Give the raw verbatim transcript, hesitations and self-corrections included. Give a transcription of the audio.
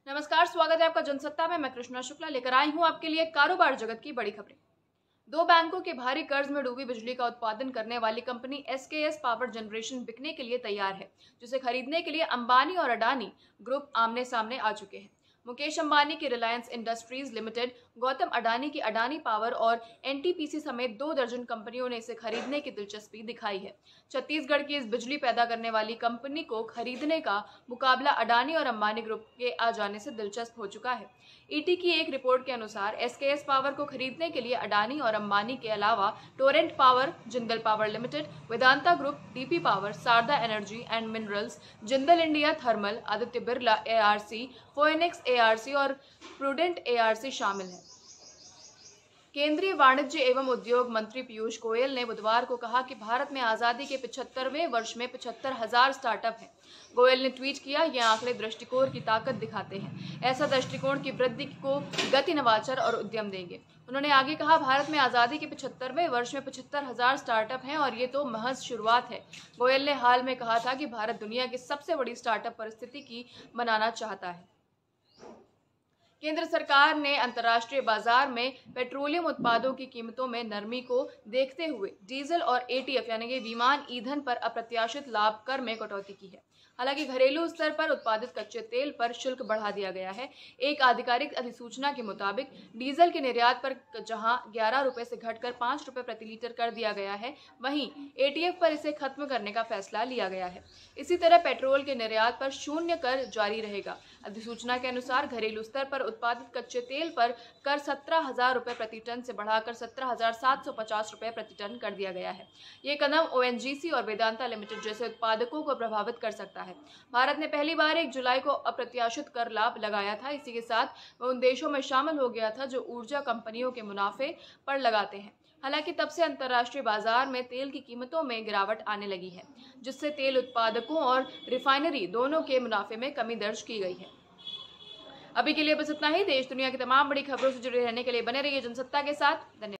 नमस्कार, स्वागत है आपका जनसत्ता में। मैं कृष्णा शुक्ला लेकर आई हूं आपके लिए कारोबार जगत की बड़ी खबरें। दो बैंकों के भारी कर्ज में डूबी बिजली का उत्पादन करने वाली कंपनी एसकेएस पावर जनरेशन बिकने के लिए तैयार है, जिसे खरीदने के लिए अंबानी और अडानी ग्रुप आमने सामने आ चुके हैं। मुकेश अंबानी की Reliance Industries Limited, Gautam Adani की अडानी पावर और एनटीपीसी समेत दो दर्जन कंपनियों ने इसे खरीदने की दिलचस्पी दिखाई है। छत्तीसगढ़ की इस बिजली पैदा करने वाली कंपनी को खरीदने का मुकाबला अडानी और अंबानी ग्रुप के आ जाने से दिलचस्प हो चुका है। ईटी की एक रिपोर्ट के अनुसार एसकेएस पावर को खरीदने के लिए अडानी और अंबानी के अलावा Torrent power, Jindal power limited, Vedanta group, DP power, Sharda energy and minerals, Jindal India thermal, Aditya Birla ARC, Phoenix ARC और प्रूडेंट एआरसी शामिल हैं। केंद्रीय वाणिज्य एवं उद्योग मंत्री पीयूष गोयल ने बुधवार को कहा कि भारत में आजादी के पचहत्तरवें वर्ष में पचहत्तर हजार स्टार्टअप हैं। गोयल ने ट्वीट किया, ये आंकड़े दृष्टिकोण की ताकत दिखाते हैं। ऐसा दृष्टिकोण की वृद्धि को गति, नवाचार और उद्यम देंगे। उन्होंने आगे कहा, भारत में आजादी के पचहत्तरवें वर्ष में पचहत्तर हजार स्टार्टअप हैं और ये तो महज शुरुआत है। गोयल ने हाल में कहा था कि भारत दुनिया की सबसे बड़ी स्टार्टअप परिस्थिति की बनाना चाहता है। केंद्र सरकार ने अंतर्राष्ट्रीय बाजार में पेट्रोलियम उत्पादों की कीमतों में नरमी को देखते हुए डीजल और एटीएफ यानी कि विमान ईंधन पर अप्रत्याशित लाभ कर में कटौती की है। हालांकि घरेलू स्तर पर उत्पादित कच्चे तेल पर शुल्क बढ़ा दिया गया है। एक आधिकारिक अधिसूचना के मुताबिक डीजल के निर्यात पर जहां ग्यारह रुपए से घटकर पांच रुपए प्रति लीटर कर दिया गया है, वहीं एटीएफ पर इसे खत्म करने का फैसला लिया गया है। इसी तरह पेट्रोल के निर्यात पर शून्य कर जारी रहेगा। अधिसूचना के अनुसार घरेलू स्तर पर उत्पादित कच्चे तेल पर कर सत्रह हजार रुपए प्रति टन से बढ़ाकर सत्रह हजार सात सौ पचास रुपए प्रति टन कर दिया गया है। ये कदम ओएनजीसी और वेदांता लिमिटेड जैसे उत्पादकों को प्रभावित कर सकता है। भारत ने पहली बार एक जुलाई को अप्रत्याशित कर लाभ लगाया था। इसी के साथ वह उन देशों में शामिल हो गया था जो ऊर्जा कंपनियों के मुनाफे पर लगाते हैं। हालांकि तब से अंतर्राष्ट्रीय बाजार में तेल की कीमतों में गिरावट आने लगी है, जिससे तेल उत्पादकों और रिफाइनरी दोनों के मुनाफे में कमी दर्ज की गई है। अभी के लिए बस इतना ही। देश दुनिया की तमाम बड़ी खबरों से जुड़े रहने के लिए बने रहिए जनसत्ता के साथ। धन्यवाद।